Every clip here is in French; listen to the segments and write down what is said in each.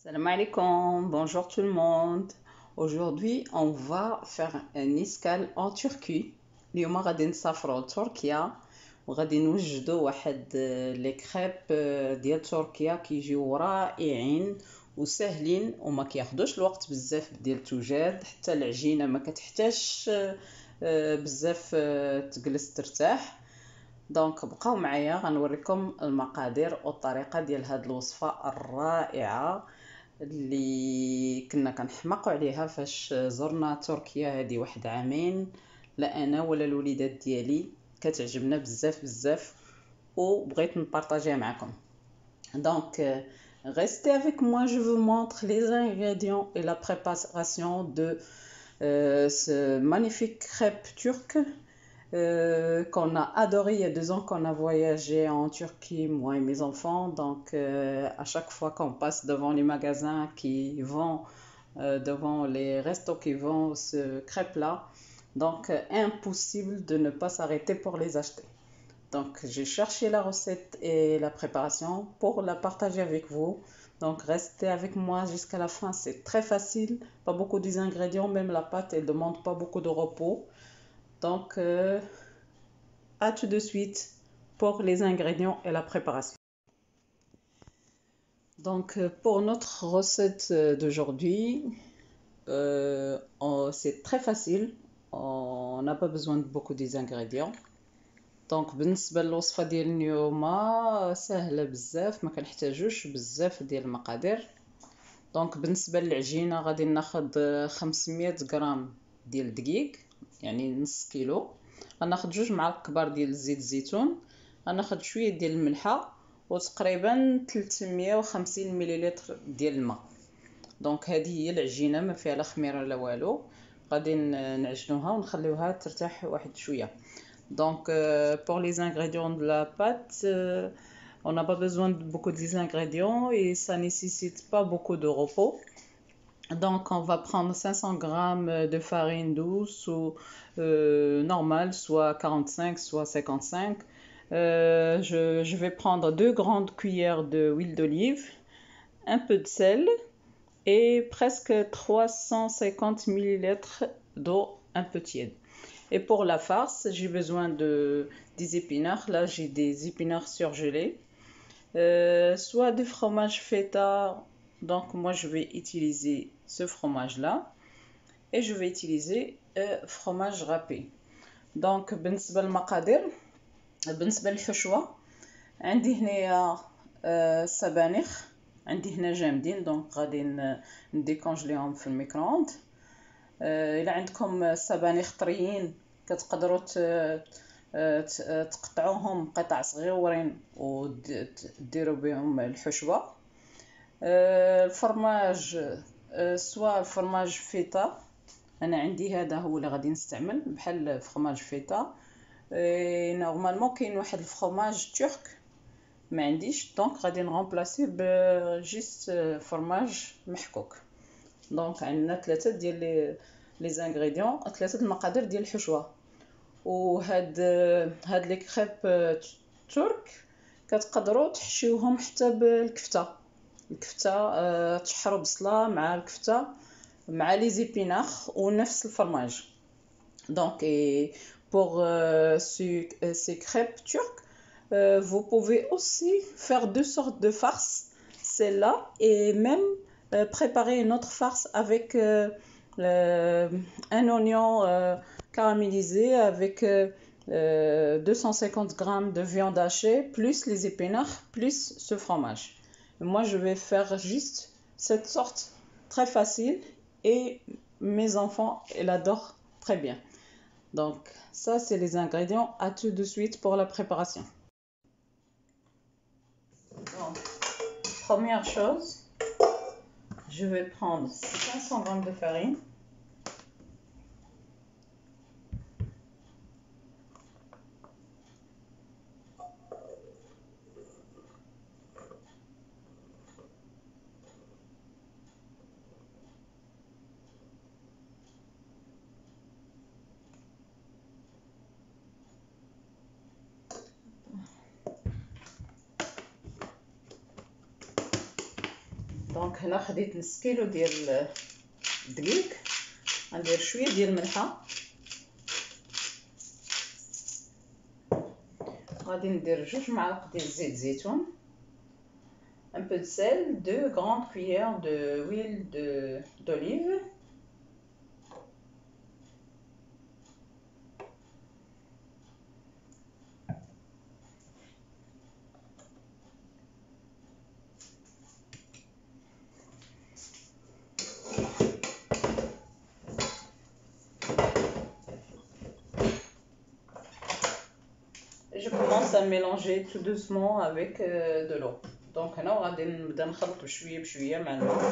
Salam alaikum, bonjour tout le monde. Aujourd'hui, on va faire un escale en Turquie. اليوم غادي نسافروا لتركيا وغادي نوجدوا واحد لي كريب ديال تركيا كيجيو رائعين وسهلين وما كياخدوش الوقت بزاف ديال التوجاد. حتى العجينه ما كتحتاجش بزاف تجلس ترتاح. دونك بقاو معايا غنوريكم المقادير والطريقه ديال هاد الوصفه الرائعه اللي كنا كنحماقوا عليها فاش زرنا تركيا هذه واحد عامين. لا انا ولا الوليدات ديالي كتعجبنا بزاف بزاف وبغيت نبارطاجيها معكم. Donc restez avec moi, je vous montre les ingrédients et la préparation de ce magnifique crêpe turc qu'on a adoré il y a 2 ans qu'on a voyagé en Turquie, moi et mes enfants. Donc, à chaque fois qu'on passe devant les magasins qui vendent, devant les restos qui vendent ce crêpe-là, donc impossible de ne pas s'arrêter pour les acheter. Donc, j'ai cherché la recette et la préparation pour la partager avec vous. Donc, restez avec moi jusqu'à la fin. C'est très facile, pas beaucoup d'ingrédients, même la pâte, elle demande pas beaucoup de repos. Donc, à tout de suite pour les ingrédients et la préparation. Donc, pour notre recette d'aujourd'hui, c'est très facile. On n'a pas besoin de beaucoup d'ingrédients. دونك بالنسبه للوصفه ديال اليوم سهله بزاف، ما كنحتاجوش بزاف ديال المقادير. دونك بالنسبه للعجينه غادي ناخذ 500 غرام ديال الدقيق، يعني نص كيلو. غناخذ 2 معالق كبار ديال زيت الزيتون، غناخذ شويه ديال الملحه وتقريبا 350 مليلتر ديال الماء. دونك هذه هي العجينه، ما فيها لا خميره لا والو. غادي نعجنوها ونخليوها ترتاح واحد شويه. Donc, pour les ingrédients de la pâte, on n'a pas besoin de beaucoup d'ingrédients et ça nécessite pas beaucoup de repos. Donc, on va prendre 500 grammes de farine douce ou normale, soit 45, soit 55. Je vais prendre 2 grandes cuillères d'huile d'olive, un peu de sel et presque 350 ml d'eau un peu tiède. Et pour la farce, j'ai besoin des épinards. Là, j'ai des épinards surgelés. Soit du fromage feta. Donc, moi, je vais utiliser ce fromage-là. Et je vais utiliser fromage râpé. Donc, بالنسبة للمقادير، بالنسبة للحشوة عندي هنايا سبانخ، عندي هنا جامدين. دونك غادي نديكونجليهم في الميكرووند. إلا عندكم سبانخ طريين كتقدروا تقطعوهم قطع صغيورين وديروا بهم الحشوه. الفرماج سواء الفرماج فيتا، انا عندي هذا هو اللي غادي نستعمل بحال فرماج فيتا. نورمالمون كاين واحد الفرماج ترك ما عنديش، دونك غادي نغومبلاسي بجيست فرماج محكوك. دونك عندنا 3 ديال لي زانغريديون، 3 المقادير ديال الحشوه. وهاد لي كريب ترك كتقدروا تحشيوهم حتى بالكفته. تشحروا بصله مع الكفته مع لي زيبيناخ ونفس الفرماج. Donc pour ces crêpes turques, vous pouvez aussi faire 2 sortes de farces, celle-là et même préparer une autre farce avec un oignon caramélisé avec 250 grammes de viande hachée plus les épinards plus ce fromage. Moi je vais faire juste cette sorte, très facile, et mes enfants ils adorent très bien. Donc ça c'est les ingrédients. À tout de suite pour la préparation. Donc, première chose, je vais prendre 500 grammes de farine. دونك هنا خديت نص كيلو ديال الدقيق، غندير شويه ديال الملحه، غادي ندير 2 معالق ديال زيت زيتون، un peu de sel, 2 grandes cuillères d'huile d'olive, je commence à mélanger tout doucement avec de l'eau. دونك هنا غادي نبدا نخلط بشويه بشويه مع الماء.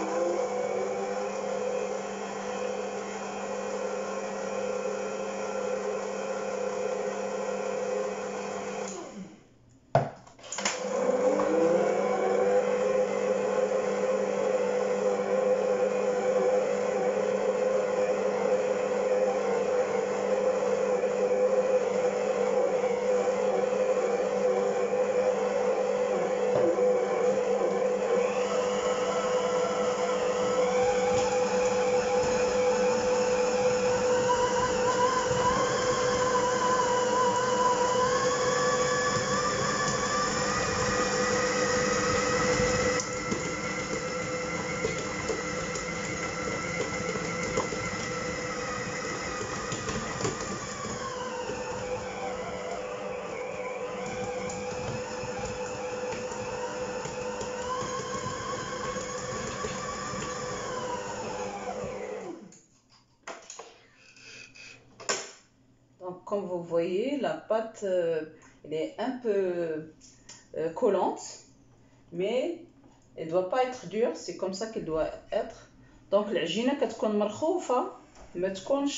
Donc, comme vous voyez, la pâte elle est un peu collante, mais elle doit pas être dure, c'est comme ça qu'elle doit être. Donc العجينه كتكون مرخوفه، ما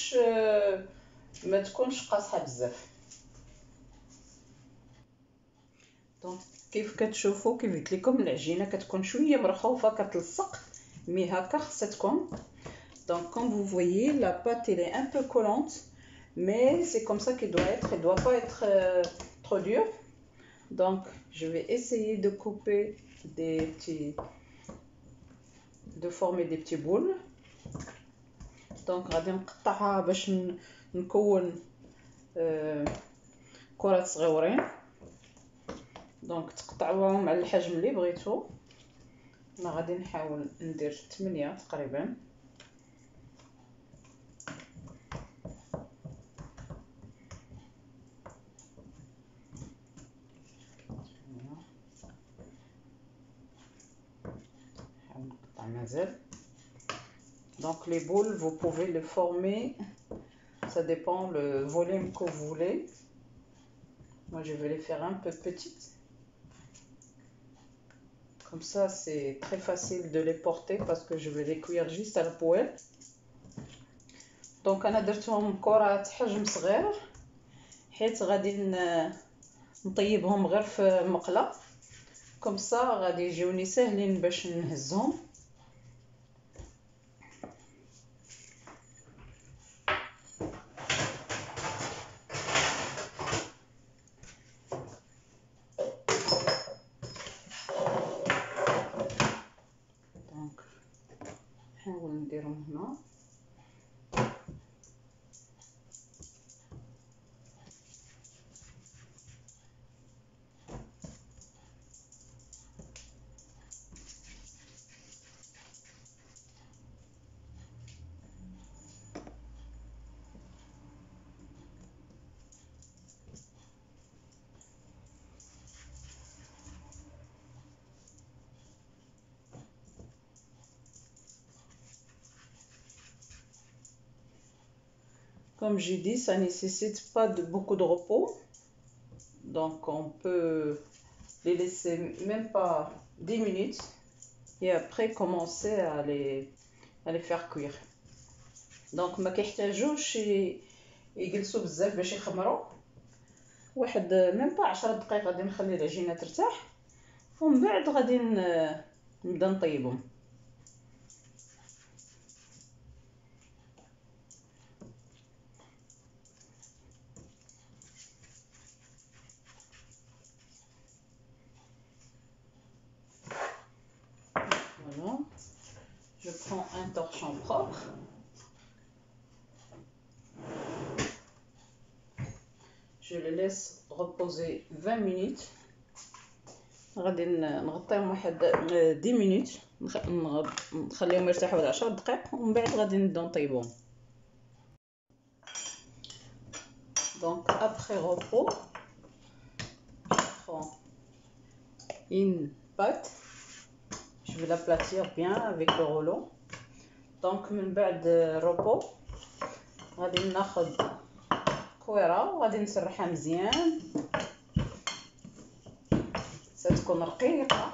تكونش قاصحه بزاف. دونك كيف كتشوفوا كيف قلت لكم العجينه كتكون شويه مرخوفه كتلصق، مي هكا خصها تكون. Donc comme vous voyez, la pâte elle est un peu collante, mais c'est comme ça qu'elle doit être, elle doit pas être trop dure. Donc je vais essayer de couper de former des petits boules. Donc غادي نقطعها باش نكون كرات صغيورين. دونك تقطعوهم على الحجم اللي بغيتو. انا غادي نحاول ندير 8 تقريبا. Donc les boules, vous pouvez les former, ça dépend le volume que vous voulez. Moi je vais les faire un peu petites. Comme ça c'est très facile de les porter parce que je vais les cuire juste à la poêle. Donc انا درتهم كرات حجم صغير حيت غادي نطيبهم غير في مقله. Comme ça غادي يجوني ساهلين باش نهزهم. دونك نحاول نديرهم هنا. Comme j'ai dit, ça ne nécessite pas beaucoup de repos. Donc on peut les laisser même pas 10 minutes et après commencer à les faire cuire. Donc ما كيحتاجوش يجلسوا بزاف باش يخمروا. واحد même pas 10 دقائق غادي نخلي العجينه ترتاح ومن بعد غادي نبدا نطيبهم. Voilà. un torchon propre. Je le laisse reposer 20 minutes. غادي نغطيهم واحد 10 minutes، نخليهم يرتاحوا 10 دقائق ومن بعد غادي نبداو نطيبوهم. Donc après repos, je prends une pâte, je vais l'aplatir bien avec le rouleau. Donc من بعد repos غادي ناخذ كويره وغادي نسرحها مزيان، ستكون رقيقه.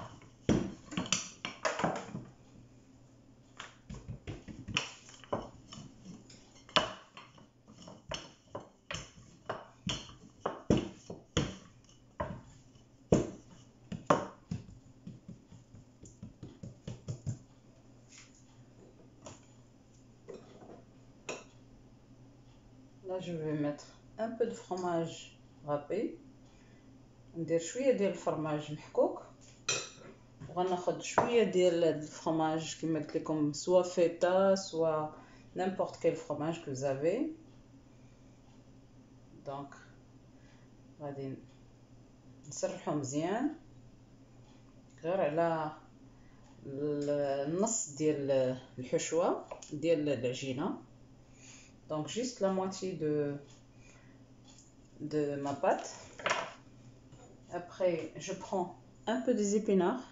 Là je vais mettre un peu de fromage râpé، ندير شويه ديال الفرماج محكوك، وغناخد شويه ديال الفرماج كما قلت لكم، سوا فيتا سوا n'importe quel fromage que vous avez. Donc غادي نسرحو مزيان غير على النص ديال الحشوه ديال العجينه. Donc juste la moitié de ma pâte. Après je prends un peu des épinards.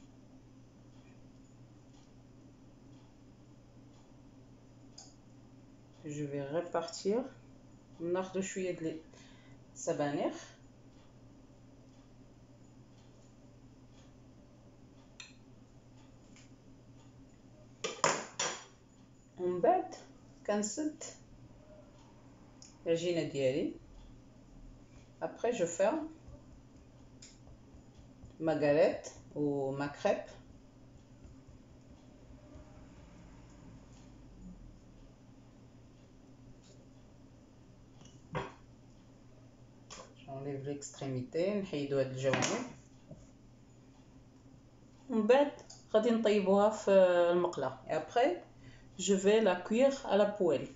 Je vais répartir. ناخذ شويه ديال السبانخ، ومن بعد كنسد العجينه ديالي. Après je ferme ma galette ou ma crêpe. J'enlève l'extrémité، نحيدو هاد الجوانب، ومن بعد غادي نطيبوها في المقله. Et après je vais la cuire à la poêle.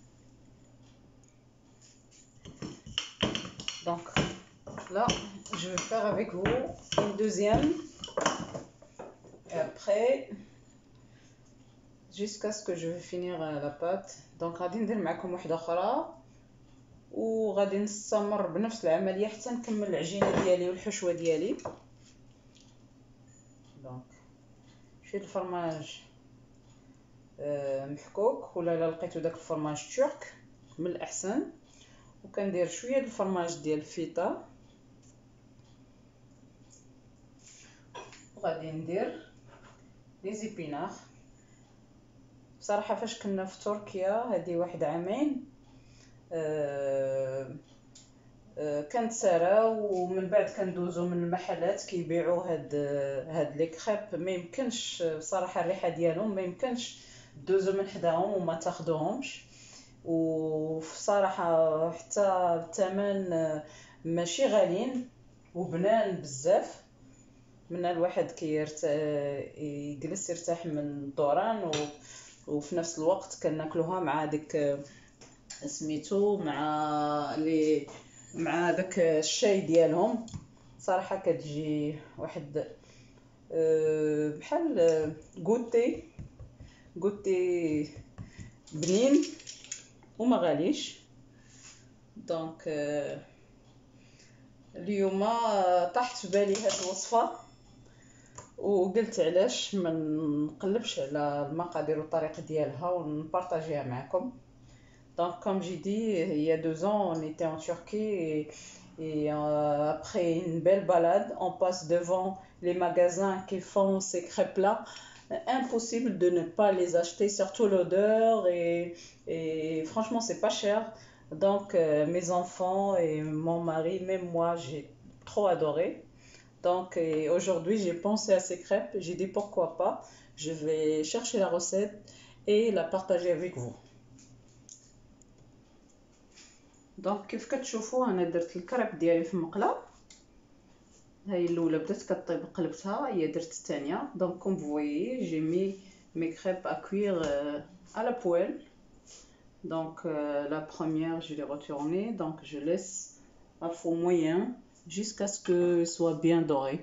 Donc là je vais faire avec vous une deuxième, et après jusqu'à ce que je vais finir la pâte. Donc غادي ندير معكم واحده اخرى وغادي نستمر بنفس العمليه حتى نكمل العجينه ديالي والحشوه ديالي. دونك شويه الفرماج محكوك، ولا الا لقيتو داك الفرماج ترك من الاحسن، وكندير شويه د الفرماج ديال الفيتا، وغادي ندير لي زيبينار. بصراحه فاش كنا في تركيا هذه واحد عامين كانت ساره، ومن بعد كندوزو من المحلات كيبيعوا هاد لي كريب. ما يمكنش بصراحه الريحه ديالهم، ما يمكنش دوزو من حداهم وما تاخذوهمش، وصراحه حتى الثمن ماشي غاليين وبنان بزاف. من الواحد يجلس يرتاح من الدوران، وفي نفس الوقت كناكلوها مع ديك سميتو مع داك الشاي ديالهم. صراحه كتجي واحد بحال غوتي بنين وما غاليش. دونك اليوم طاحت في بالي هاد الوصفه، وقلت علاش ما نقلبش على المقادير والطريقه ديالها ونبارطاجيها معكم. Donc comme j'ai dit, il y a 2 ans on était en Turquie, et après une belle balade on passe devant les magasins qui font ces crêpes là. Impossible de ne pas les acheter, surtout l'odeur, et franchement c'est pas cher. Donc mes enfants et mon mari, même moi, j'ai trop adoré. Donc aujourd'hui j'ai pensé à ces crêpes, j'ai dit pourquoi pas, je vais chercher la recette et la partager avec vous. دونك كيف كتشوفوا انا درت الكريب ديالي في المقله. هاي الاولى بدات كطيب قلبتها، هي درت الثانيه. دونك كوم فويي جي مي mes crêpes à cuire à la poêle. Donc la première, je l'ai retournée, donc je laisse à four moyen jusqu'à ce que soit bien doré.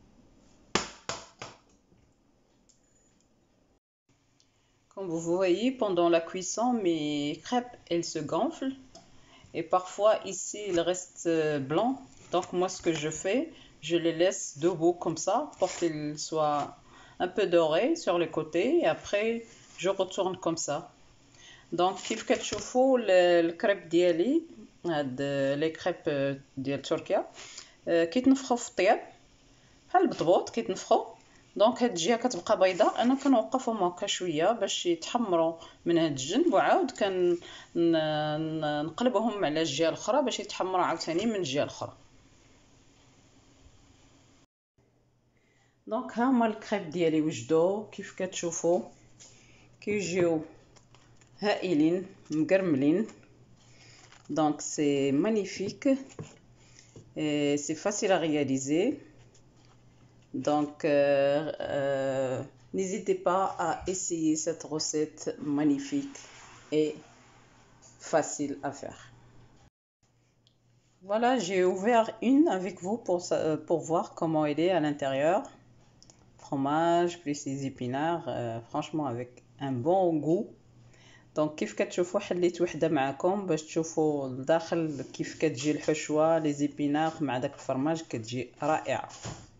Comme vous voyez, pendant la cuisson, mes crêpes, elles se gonflent. Et parfois, ici, il reste blanc. Donc moi, ce que je fais, je les laisse debout comme ça pour qu'ils soient un peu dorés sur les côtés. Et après, je retourne comme ça. دونك كيف كتشوفوا الكريب ديالي هاد لي كريب ديال تركيا كيتنفخوا في الطياب بحال البطبوط كيتنفخوا. دونك هاد الجهه كتبقى بيضاء، انا كنوقفهم هكا شويه باش يتحمروا من هاد الجنب، وعاود نقلبهم على الجهه الاخرى باش يتحمروا عاوتاني من الجهه الاخرى. دونك ها هما الكريب ديالي وجدوا كيف كتشوفوا كيجيو هائلين مقرملين. Donc c'est magnifique et c'est facile à réaliser. Donc n'hésitez pas à essayer cette recette magnifique et facile à faire. Voilà, j'ai ouvert une avec vous pour voir comment elle est à l'intérieur. Fromage plus les épinards, franchement avec un bon goût. دونك كيف كتشوفوا حليت وحده معكم باش تشوفوا الداخل كيف كتجي الحشوه لي زيبينار مع داك الفرماج كتجي رائعه.